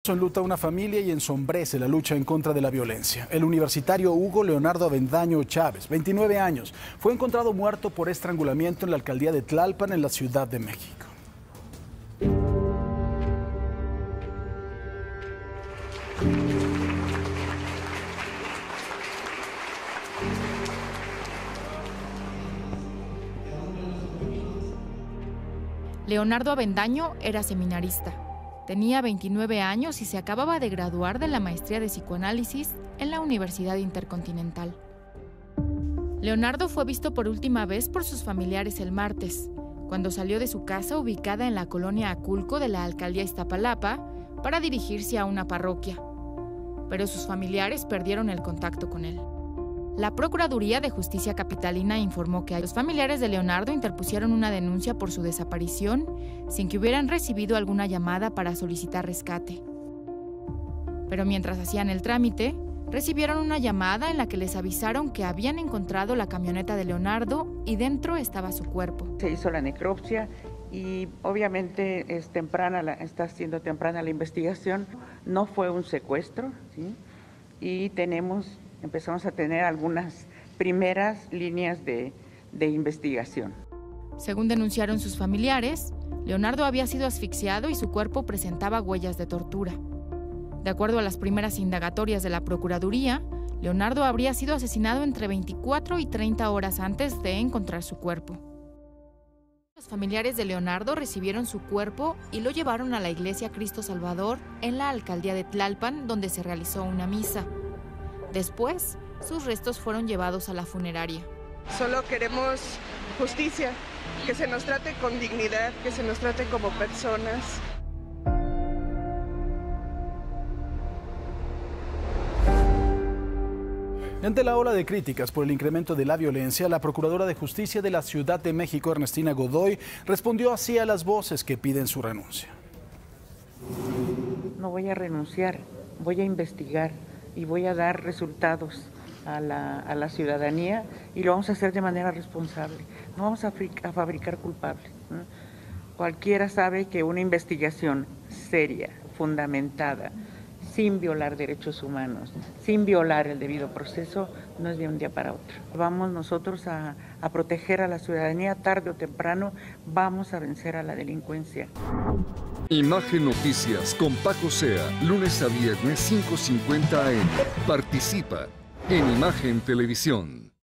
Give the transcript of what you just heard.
Enluta una familia y ensombrece la lucha en contra de la violencia. El universitario Hugo Leonardo Avendaño Chávez, 29 años, fue encontrado muerto por estrangulamiento en la alcaldía de Tlalpan, en la Ciudad de México. Leonardo Avendaño era seminarista. Tenía 29 años y se acababa de graduar de la maestría de psicoanálisis en la Universidad Intercontinental. Leonardo fue visto por última vez por sus familiares el martes, cuando salió de su casa ubicada en la colonia Aculco de la alcaldía Iztapalapa para dirigirse a una parroquia. Pero sus familiares perdieron el contacto con él. La Procuraduría de Justicia Capitalina informó que los familiares de Leonardo interpusieron una denuncia por su desaparición sin que hubieran recibido alguna llamada para solicitar rescate. Pero mientras hacían el trámite, recibieron una llamada en la que les avisaron que habían encontrado la camioneta de Leonardo y dentro estaba su cuerpo. Se hizo la necropsia y obviamente está siendo temprana la investigación. No fue un secuestro, ¿sí? Y empezamos a tener algunas primeras líneas de investigación. Según denunciaron sus familiares, Leonardo había sido asfixiado y su cuerpo presentaba huellas de tortura. De acuerdo a las primeras indagatorias de la Procuraduría, Leonardo habría sido asesinado entre 24 y 30 horas antes de encontrar su cuerpo. Los familiares de Leonardo recibieron su cuerpo y lo llevaron a la iglesia Cristo Salvador en la alcaldía de Tlalpan, donde se realizó una misa. Después, sus restos fueron llevados a la funeraria. Solo queremos justicia, que se nos trate con dignidad, que se nos trate como personas. Ante la ola de críticas por el incremento de la violencia, la Procuradora de Justicia de la Ciudad de México, Ernestina Godoy, respondió así a las voces que piden su renuncia. No voy a renunciar, voy a investigar y voy a dar resultados a la ciudadanía y lo vamos a hacer de manera responsable. No vamos a fabricar culpables, ¿no? Cualquiera sabe que una investigación seria, fundamentada, sin violar derechos humanos, sin violar el debido proceso, no es de un día para otro. Vamos nosotros a proteger a la ciudadanía, tarde o temprano vamos a vencer a la delincuencia. Imagen Noticias con Paco Sea, lunes a viernes 5:50 AM. Participa en Imagen Televisión.